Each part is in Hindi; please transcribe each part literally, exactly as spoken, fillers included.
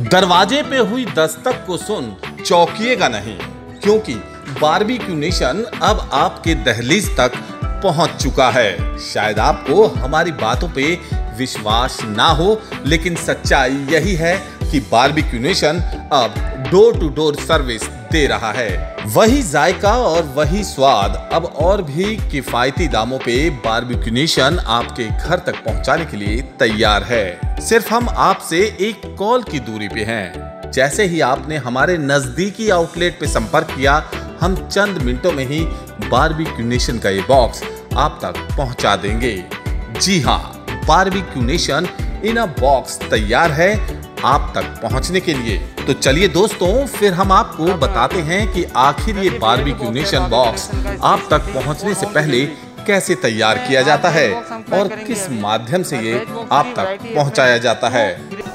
दरवाजे पे हुई दस्तक को सुन चौंकिएगा नहीं, क्योंकि बारबेक्यू नेशन अब आपके दहलीज तक पहुंच चुका है। शायद आपको हमारी बातों पे विश्वास ना हो, लेकिन सच्चाई यही है कि बारबेक्यू नेशन अब डोर टू डोर सर्विस दे रहा है। वही जायका और वही स्वाद अब और भी किफायती दामों पे बारबेक्यू नेशन आपके घर तक पहुंचाने के लिए तैयार है। सिर्फ हम आपसे एक कॉल की दूरी पे हैं। जैसे ही आपने हमारे नजदीकी आउटलेट पे संपर्क किया, हम चंद मिनटों में ही बारबेक्यू नेशन का ये बॉक्स आप तक पहुंचा देंगे। जी हाँ, barbecue nation in a box तैयार है आप तक पहुंचने के लिए। तो चलिए दोस्तों, फिर हम आपको बताते हैं कि आखिर ये बारबेक्यू नेशन बॉक्स आप तक पहुंचने से पहले कैसे तैयार किया जाता है और किस माध्यम से ये आप तक पहुंचाया जाता है।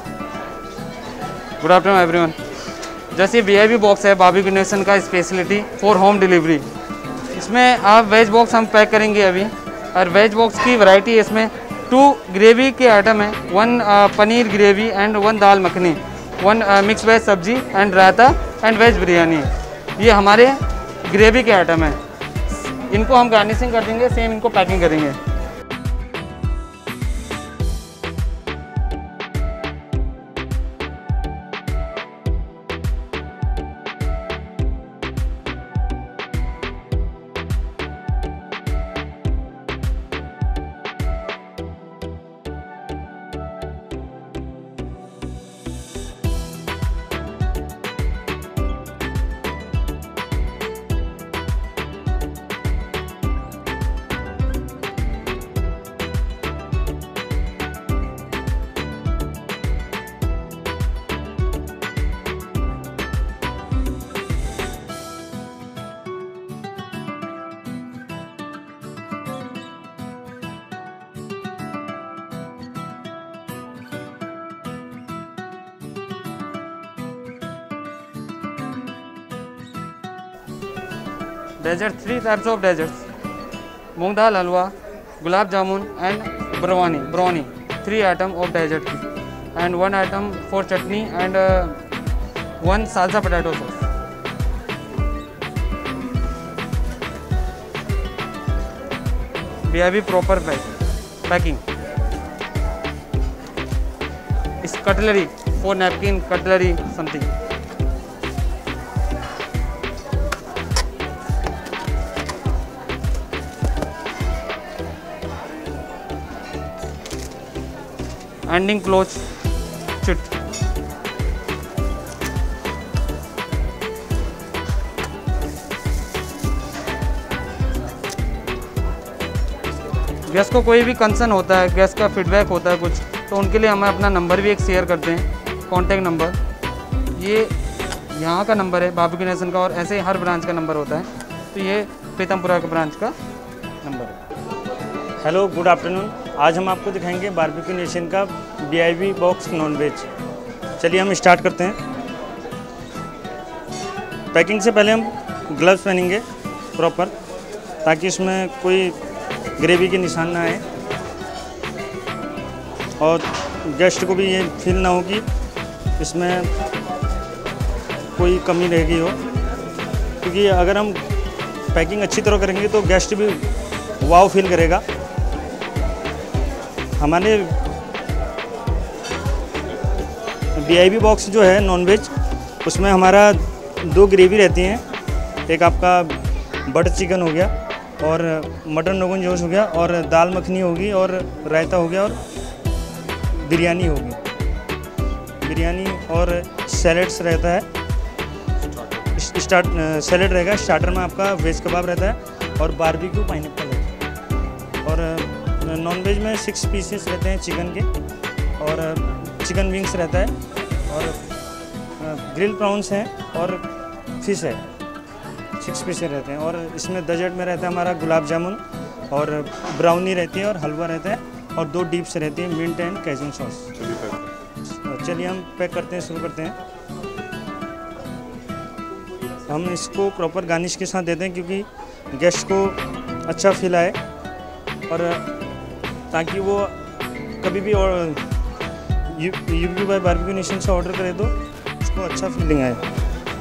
Good afternoon everyone. जैसे वी आई पी बॉक्स है बारबेक्यू नेशन का स्पेशलिटी फॉर होम डिलीवरी। इसमें आप वेज बॉक्स हम पैक करेंगे अभी, और वेज बॉक्स की वैरायटी है। इसमें टू ग्रेवी के आइटम है, one paneer gravy and one dal makhani, one mix veg sabzi and raita and veg biryani. ये हमारे ग्रेवी के आइटम है। इनको हम गार्निशिंग कर देंगे, सेम इनको पैकिंग करेंगे। Dessert, three types of desserts, moong dal halwa, gulab jamun and brownie brownie three item of dessert की, and one item for chutney and one salsa potato sauce. We have proper packing. इस cutlery for napkin, cutlery something. Ending close chit. Guest को कोई भी कंसर्न होता है, गेस्ट का फीडबैक होता है कुछ, तो उनके लिए हम अपना नंबर भी एक शेयर करते हैं, कॉन्टैक्ट नंबर। ये यहाँ का नंबर है बारबेक्यू नेशन का, और ऐसे ही हर ब्रांच का नंबर होता है। तो ये प्रीतमपुरा का ब्रांच का नंबर है। Hello, good afternoon. आज हम आपको दिखाएंगे बारबेक्यू नेशन का V I P box non veg. चलिए हम स्टार्ट करते हैं। पैकिंग से पहले हम ग्लव्स पहनेंगे प्रॉपर, ताकि इसमें कोई ग्रेवी के निशान ना आए और गेस्ट को भी ये फील ना हो कि इसमें कोई कमी रह गई हो, क्योंकि अगर हम पैकिंग अच्छी तरह करेंगे तो गेस्ट भी वाव फील करेगा। हमारे वी आई पी बॉक्स जो है नॉन वेज, उसमें हमारा दो ग्रेवी रहती हैं। एक आपका बटर चिकन हो गया, और मटन रोगन जोश हो गया, और दाल मखनी होगी, और रायता हो गया, और बिरयानी होगी। बिरयानी और सैलेड्स रहता है। स्टार्ट सैलेड रहेगा। स्टार्टर में आपका वेज कबाब रहता है, और बारबेक्यू पाइनएप्पल रहता है। और नॉन वेज में सिक्स पीसेस रहते हैं चिकन के, और चिकन विंग्स रहता है, और ग्रिल प्रॉन्स हैं, और फिश है। सिक्स पीसेस रहते हैं। और इसमें डेजर्ट में रहता है हमारा गुलाब जामुन, और ब्राउनी रहती है, और हलवा रहता है, और दो डिप्स रहती हैं, मिंट एंड कैजुन सॉस। चलिए हम पैक करते हैं, शुरू करते हैं। हम इसको प्रॉपर गार्निश के साथ देते हैं, क्योंकि गेस्ट को अच्छा फील आए, और ताकि वो कभी भी और यूपी बाय बारबेक्यू नेशन से ऑर्डर करें तो उसको अच्छा फीलिंग आए।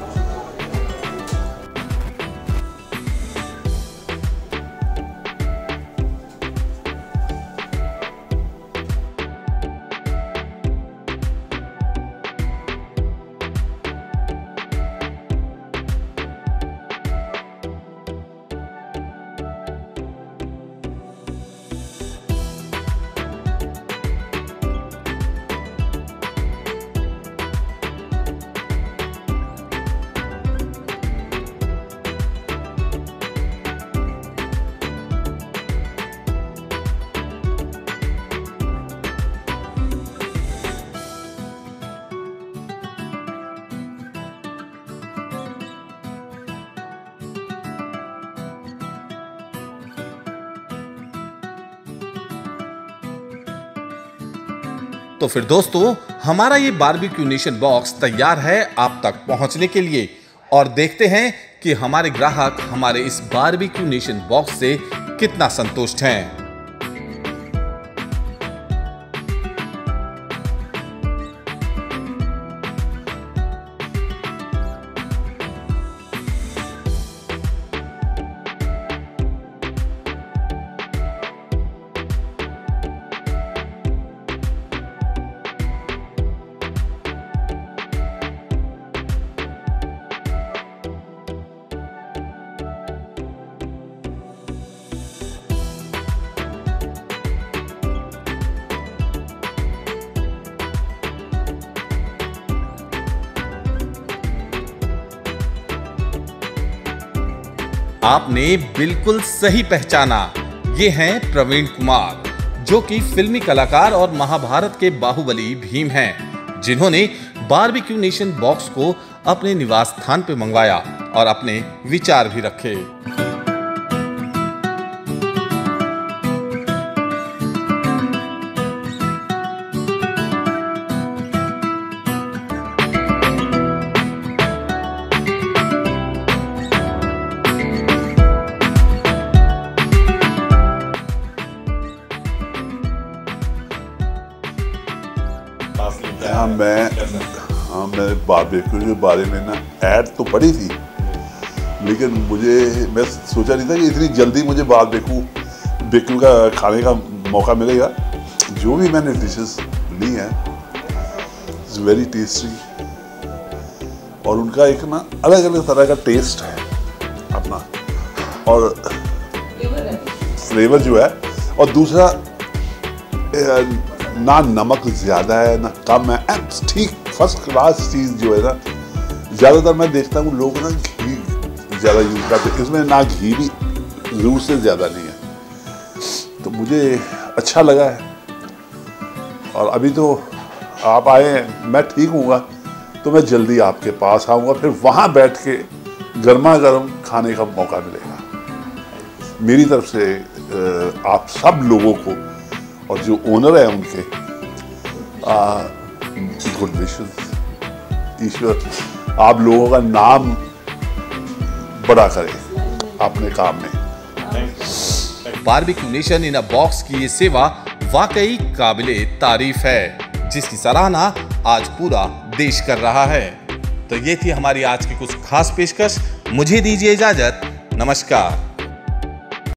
तो फिर दोस्तों, हमारा ये बारबेक्यू नेशन बॉक्स तैयार है आप तक पहुंचने के लिए, और देखते हैं कि हमारे ग्राहक हमारे इस बारबेक्यू नेशन बॉक्स से कितना संतुष्ट हैं। आपने बिल्कुल सही पहचाना, ये हैं प्रवीण कुमार, जो कि फिल्मी कलाकार और महाभारत के बाहुबली भीम हैं, जिन्होंने बारबेक्यू नेशन बॉक्स को अपने निवास स्थान पे मंगवाया और अपने विचार भी रखे। हाँ मैं हाँ मैं बारबेक्यू के बारे में ना ऐड तो पढ़ी थी, लेकिन मुझे मैं सोचा नहीं था कि इतनी जल्दी मुझे बारबेक्यू बेक्यू का खाने का मौका मिलेगा। जो भी मैंने डिशेस ली हैं इट्स वेरी टेस्टी, और उनका एक ना अलग अलग तरह का टेस्ट है अपना, और फ्लेवर जो है, और दूसरा ना नमक ज़्यादा है ना कम है, ठीक फर्स्ट क्लास चीज़ जो है ना। ज़्यादातर मैं देखता हूँ लोग ना घी ज़्यादा यूज़ करते हैं, इसमें ना घी भी ज़रूर से ज़्यादा नहीं है, तो मुझे अच्छा लगा है। और अभी तो आप आए हैं, मैं ठीक हूँगा तो मैं जल्दी आपके पास आऊँगा, फिर वहाँ बैठ के गर्मा गर्म खाने का मौका मिलेगा। मेरी तरफ से आप सब लोगों को और जो ओनर है उनके गुड विशेस। ईश्वर आप लोगों का नाम बड़ा करे अपने काम में। Barbecue nation in a box की ये सेवा वाकई काबिले तारीफ है, जिसकी सराहना आज पूरा देश कर रहा है। तो ये थी हमारी आज की कुछ खास पेशकश। मुझे दीजिए इजाजत, नमस्कार।